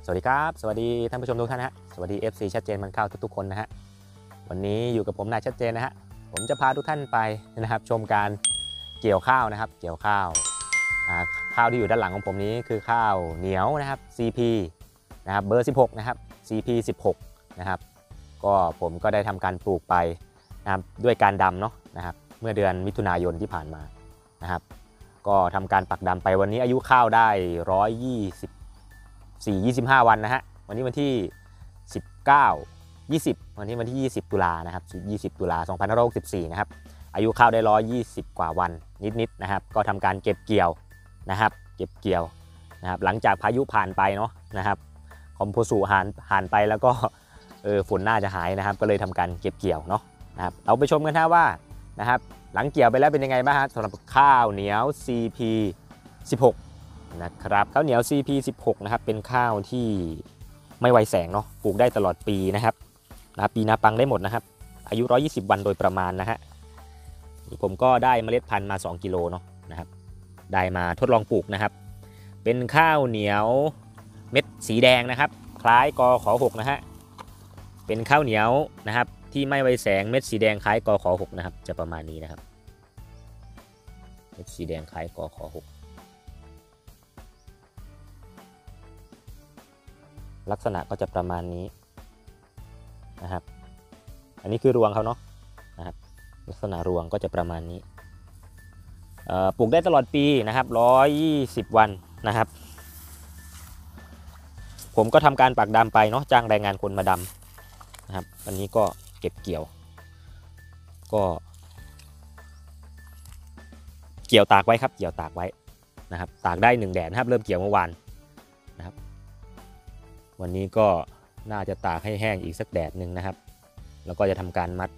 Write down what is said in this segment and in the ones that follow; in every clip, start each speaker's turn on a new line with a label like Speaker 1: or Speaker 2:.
Speaker 1: สวัสดีครับสวัสดีท่านผู้ชมทุกท่านนะฮะสวัสดี FC ชัดเจนมันข้าวทุกๆคนนะฮะวันนี้อยู่กับผมนายชัดเจนนะฮะผมจะพาทุกท่านไปนะครับชมการเกี่ยวข้าวนะครับเกี่ยวข้าวข้าวที่อยู่ด้านหลังของผมนี้คือข้าวเหนียวนะครับ CP นะครับเบอร์ 16นะครับ CP 16นะครับก็ผมก็ได้ทำการปลูกไปนะครับด้วยการดำเนาะนะครับเมื่อเดือนมิถุนายนที่ผ่านมานะครับก็ทำการปักดำไปวันนี้อายุข้าวได้124-25 วันนะฮะวันนี้วันที่19-20วันที่20 ตุลานะครับ20 ตุลา2564นะครับอายุข้าวได้120 กว่าวันนิดๆนะครับก็ทำการเก็บเกี่ยวนะครับเก็บเกี่ยวนะครับหลังจากพายุผ่านไปเนาะนะครับคอมโพสุผ่านไปแล้วก็ฝนน่าจะหายนะครับก็เลยทำการเก็บเกี่ยวเนาะนะครับเราไปชมกันนะว่านะครับหลังเกี่ยวไปแล้วเป็นยังไงบ้างฮะสำหรับข้าวเหนียว CP 16นะครับข้าวเหนียว CP 16นะครับเป็นข้าวที่ไม่ไวแสงเนาะปลูกได้ตลอดปีนะครับปีนาปังได้หมดนะครับอายุ120 วันโดยประมาณนะฮะผมก็ได้เมล็ดพันธุ์มา2 กิโลเนาะนะครับได้มาทดลองปลูกนะครับเป็นข้าวเหนียวเม็ดสีแดงนะครับคล้ายกข6นะฮะเป็นข้าวเหนียวนะครับที่ไม่ไวแสงเม็ดสีแดงคล้ายกข6นะครับจะประมาณนี้นะครับเม็ดสีแดงคล้ายกข6ลักษณะก็จะประมาณนี้นะครับอันนี้คือรวงเขาเนาะนะครับลักษณะรวงก็จะประมาณนี้ปลูกได้ตลอดปีนะครับ120 วันนะครับผมก็ทำการปักดำไปเนาะจ้างแรงงานคนมาดำนะครับวันนี้ก็เก็บเกี่ยวก็เกี่ยวตากไว้ครับเกี่ยวตากไว้นะครับตากได้1 แดดนะครับเริ่มเกี่ยวเมื่อวานนะครับวันนี้ก็น่าจะตากให้แห้งอีกสักแดดหนึ่งนะครับแล้วก็จะทำการมัด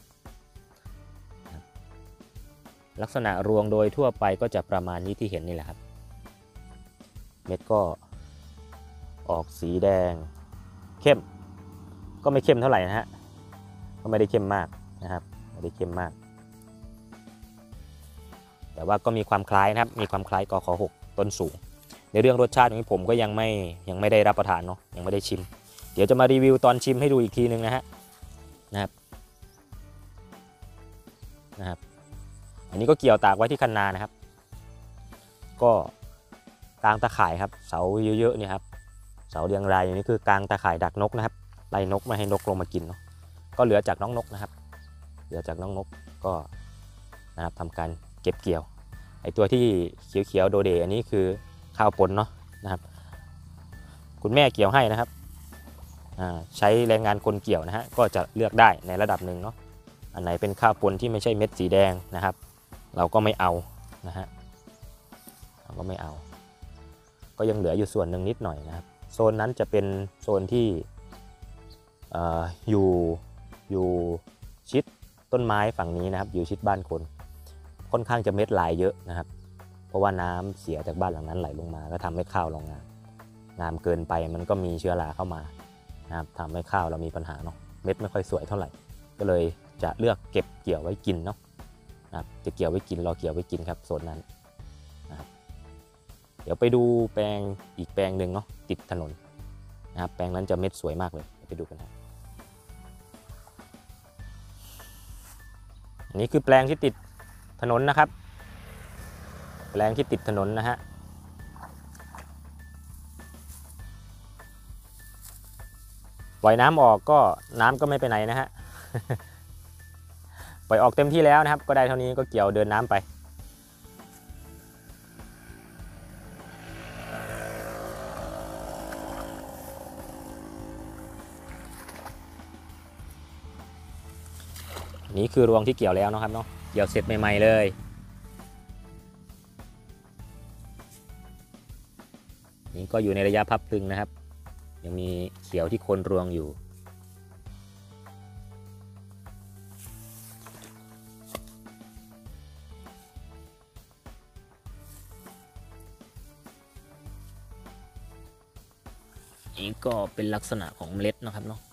Speaker 1: ลักษณะรวงโดยทั่วไปก็จะประมาณนี้ที่เห็นนี่แหละครับเม็ดก็ออกสีแดงเข้มก็ไม่เข้มเท่าไหร่นะฮะก็ไม่ได้เข้มมากนะครับไม่ได้เข้มมากแต่ว่าก็มีความคล้ายนะครับมีความคล้ายกข6ต้นสูงในเรื่องรสชาตินี้ผมก็ยังไม่ได้รับประทานเนาะยังไม่ได้ชิมเดี๋ยวจะมารีวิวตอนชิมให้ดูอีกทีนึงนะครับอันนี้ก็เกี่ยวตากไว้ที่คันนานะครับก็กางตะข่ายครับเสาเยอะๆเนี่ยครับเสาเรียงรายอย่างนี้คือกางตะข่ายดักนกนะครับไล่นกไม่ให้นกลงมากินเนาะก็เหลือจากน้องนกนะครับเหลือจากน้องนกก็นะครับทำการเก็บเกี่ยวไอตัวที่เขียวๆโดเดอันนี้คือข้าวปนเนาะนะครับคุณแม่เกี่ยวให้นะครับใช้แรงงานคนเกี่ยวนะฮะก็จะเลือกได้ในระดับหนึ่งเนาะอันไหนเป็นข้าวปนที่ไม่ใช่เม็ดสีแดงนะครับเราก็ไม่เอานะฮะเราก็ไม่เอาก็ยังเหลืออยู่ส่วนหนึ่งนิดหน่อยนะครับโซนนั้นจะเป็นโซนที่อยู่ชิดต้นไม้ฝั่งนี้นะครับอยู่ชิดบ้านคนค่อนข้างจะเม็ดลายเยอะนะครับเพราะว่าน้ำเสียจากบ้านหลังนั้นไหลลงมาก็ทำให้ข้าวเรางามเกินไปมันก็มีเชื้อราเข้ามานะครับทำให้ข้าวเรามีปัญหาเนาะเม็ดไม่ค่อยสวยเท่าไหร่ก็เลยจะเลือกเก็บเกี่ยวไว้กินเนาะนะครับจะเกี่ยวไว้กินรอเกี่ยวไว้กินครับโซนนั้นนะครับเดี๋ยวไปดูแปลงอีกแปลงหนึ่งเนาะติดถนนนะครับแปลงนั้นจะเม็ดสวยมากเลยไปดูกันนะอันนี้คือแปลงที่ติดถนนนะครับแปลงที่ติดถนนนะฮะปล่อยน้ำออกก็น้ำก็ไม่ไปไหนนะฮะ ปล่อยออกเต็มที่แล้วนะครับก็ได้เท่านี้ก็เกี่ยวเดินน้ำไปนี่คือรวงที่เกี่ยวแล้วนะครับเนาะเกี่ยวเสร็จใหม่ๆเลยนี่ก็อยู่ในระยะพับพลึงนะครับยังมีเขียวที่โคนรวงอยู่นี่ก็เป็นลักษณะของเมล็ดนะครับเนาะ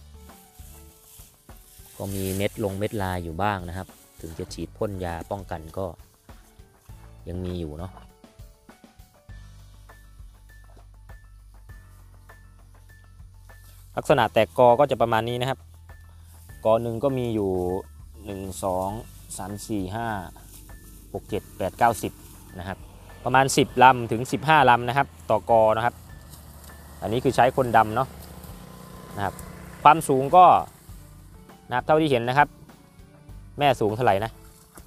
Speaker 1: ก็มีเม็ดเม็ดลายอยู่บ้างนะครับถึงจะฉีดพ่นยาป้องกันก็ยังมีอยู่เนาะลักษณะแตกกอก็จะประมาณนี้นะครับกอหนึ่งก็มีอยู่1 2 3 4 5 6 7 8 9 10นะครับประมาณ10 ลำถึง15 ลำนะครับต่อกอนะครับอันนี้คือใช้คนดำเนาะนะครับความสูงก็นะครับเท่าที่เห็นนะครับแม่สูงเท่าไหร่นะ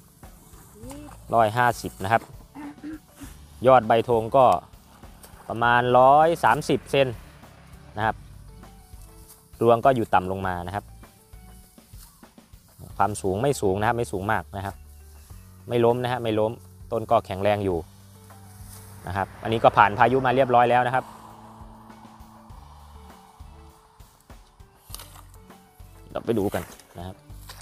Speaker 1: 150นะครับยอดใบธงก็ประมาณ130เซนนะครับรวงก็อยู่ต่ำลงมานะครับความสูงไม่สูงนะครับไม่สูงมากนะครับไม่ล้มนะฮะไม่ล้มต้นก็แข็งแรงอยู่นะครับอันนี้ก็ผ่านพายุมาเรียบร้อยแล้วนะครับเราไปดูกันนะครับ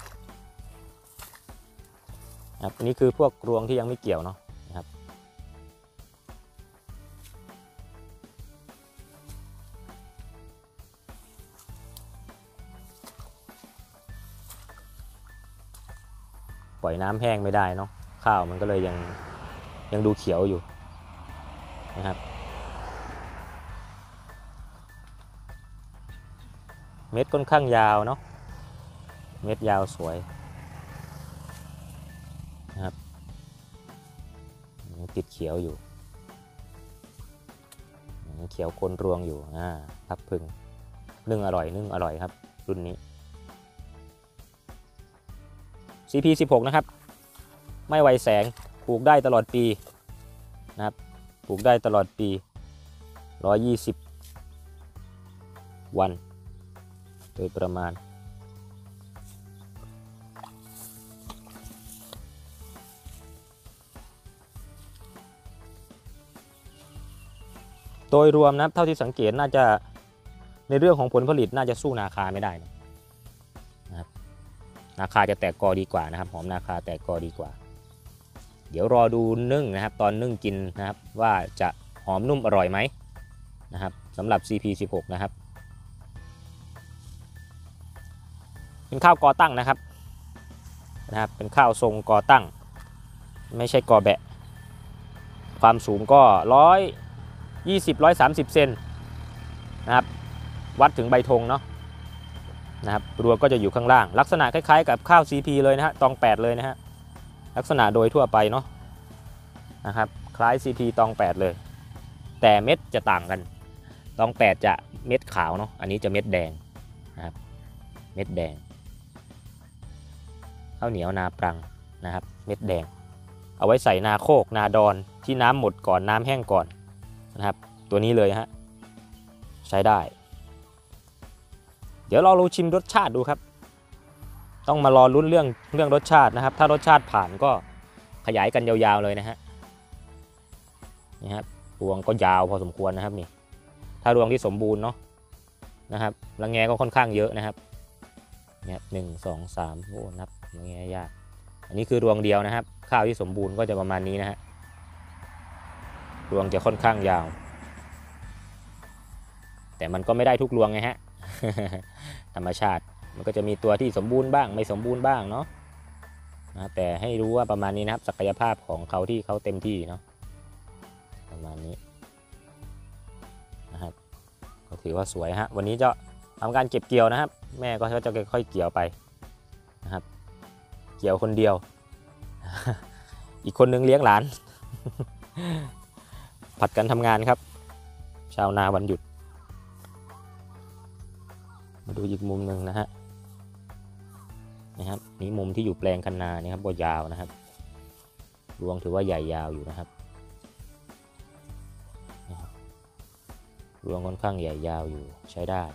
Speaker 1: อันนี้คือพวกรวงที่ยังไม่เกี่ยวเนาะนะครับปล่อยน้ำแห้งไม่ได้เนาะข้าวมันก็เลยยังดูเขียวอยู่นะครับเม็ดค่อนข้างยาวเนาะเม็ดยาวสวยนะครับติดเขียวอยู่เขียวคนรวงอยู่พับพึ่งนึ่งอร่อยครับรุ่นนี้ CP16 นะครับไม่ไวแสงปลูกได้ตลอดปีนะครับปลูกได้ตลอดปี120 วันโดยประมาณโดยรวมนะครับเท่าที่สังเกตน่าจะในเรื่องของผลผลิตน่าจะสู้นาคาไม่ได้นะครับนาคาจะแตกกอดีกว่านะครับหอมนาคาแตกกอดีกว่าเดี๋ยวรอดูนึ่งนะครับตอนนึ่งกินนะครับว่าจะหอมนุ่มอร่อยไหมนะครับสำหรับ CP16 นะครับเป็นข้าวกอตั้งนะครับเป็นข้าวทรงกอตั้งไม่ใช่กอแบะความสูงก็130 เซนนะครับวัดถึงใบธงเนาะนะครับรวงก็จะอยู่ข้างล่างลักษณะคล้ายๆกับข้าว CP เลยนะฮะตอง8เลยนะฮะลักษณะโดยทั่วไปเนาะนะครับคล้าย CP ตอง8เลยแต่เม็ดจะต่างกันตอง8จะเม็ดขาวเนาะอันนี้จะเม็ดแดงนะครับเม็ดแดงข้าวเหนียวนาปรังนะครับเม็ดแดงเอาไว้ใส่นาโคกนาดอนที่น้ำหมดก่อนน้ำแห้งก่อนนะครับตัวนี้เลยฮะใช้ได้เดี๋ยวเราลองชิมรสชาติดูครับต้องมารอลุ้นเรื่องรสชาตินะครับถ้ารสชาติผ่านก็ขยายกันยาวๆเลยนะฮะนี่ครับรวงก็ยาวพอสมควรนะครับนี่ถ้ารวงที่สมบูรณ์เนาะนะครับรังแงก็ค่อนข้างเยอะนะครับเนี่ย1 2 3โอ้นับรังแงยากอันนี้คือรวงเดียวนะครับข้าวที่สมบูรณ์ก็จะประมาณนี้นะฮะรวงจะค่อนข้างยาวแต่มันก็ไม่ได้ทุกรวงไงฮะ ธรรมชาติมันก็จะมีตัวที่สมบูรณ์บ้างไม่สมบูรณ์บ้างเนาะแต่ให้รู้ว่าประมาณนี้นะครับศักยภาพของเขาที่เขาเต็มที่เนาะประมาณนี้นะครับก็ถือว่าสวยฮะวันนี้จะทำการเก็บเกี่ยวนะครับแม่ก็จะค่อยๆเกี่ยวไปนะครับเกี่ยวคนเดียว อีกคนนึงเลี้ยงหลาน ผัดกันทำงานครับชาวนาวันหยุดมาดูอีกมุมหนึ่งนะฮะนี่มุมที่อยู่แปลงคันนาเนี่ยครับก็ยาวนะครับรวงถือว่าใหญ่ยาวอยู่นะครับรวงค่อนข้างใหญ่ยาวอยู่ใช้ได้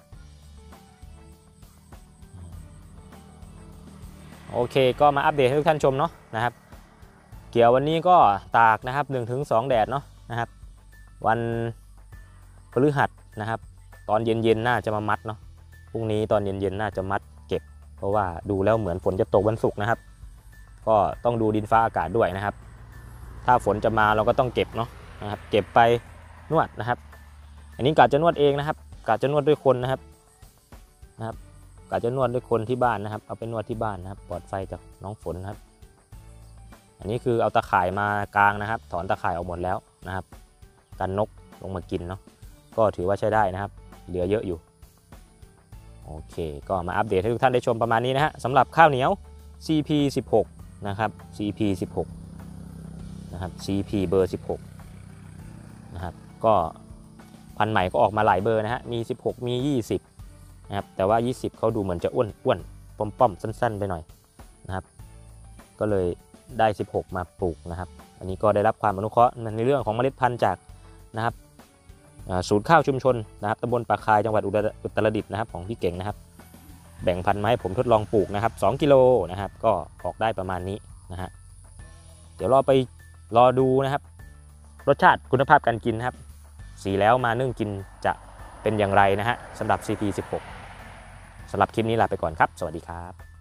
Speaker 1: โอเคก็มาอัปเดตให้ทุกท่านชมเนาะนะครับเกี่ยววันนี้ก็ตากนะครับ 1-2 แดดเนาะนะครับวันพฤหัสนะครับตอนเย็นๆน่าจะมามัดเนาะพรุ่งนี้ตอนเย็นๆน่าจะมัดเก็บเพราะว่าดูแล้วเหมือนฝนจะตกวันศุกร์นะครับก็ต้องดูดินฟ้าอากาศด้วยนะครับถ้าฝนจะมาเราก็ต้องเก็บเนาะนะครับเก็บไปนวดนะครับอันนี้กะจะนวดเองนะครับกะจะนวดด้วยคนนะครับกะจะนวดด้วยคนที่บ้านนะครับเอาไปนวดที่บ้านนะครับปลอดไฟจากน้องฝนนะครับอันนี้คือเอาตะข่ายมากางนะครับถอนตะข่ายออกหมดแล้วนะครับกันนกลงมากินเนาะก็ถือว่าใช้ได้นะครับเหลือเยอะอยู่โอเคก็มาอัปเดตให้ทุกท่านได้ชมประมาณนี้นะฮะสำหรับข้าวเหนียว CP16 นะครับ CP16 นะครับ CP เบอร์16นะครับก็พันธุ์ใหม่ก็ออกมาหลายเบอร์นะฮะมี16มี20นะครับแต่ว่า20เขาดูเหมือนจะอ้วนป้อมๆสั้นๆไปหน่อยนะครับก็เลยได้16มาปลูกนะครับอันนี้ก็ได้รับความอนุเคราะห์ในเรื่องของเมล็ดพันธุ์จากนะครับศูนย์ข้าวชุมชนนะครับตำบลปากคายจังหวัดอุตรดิตถ์นะครับของพี่เก่งนะครับแบ่งพันธุ์มาให้ผมทดลองปลูกนะครับ2กิโลนะครับก็ออกได้ประมาณนี้นะฮะเดี๋ยวรอดูนะครับรสชาติคุณภาพการกินนะครับสีแล้วมานึ่งกินจะเป็นอย่างไรนะฮะสำหรับ CP16 สำหรับคลิปนี้ลาไปก่อนครับสวัสดีครับ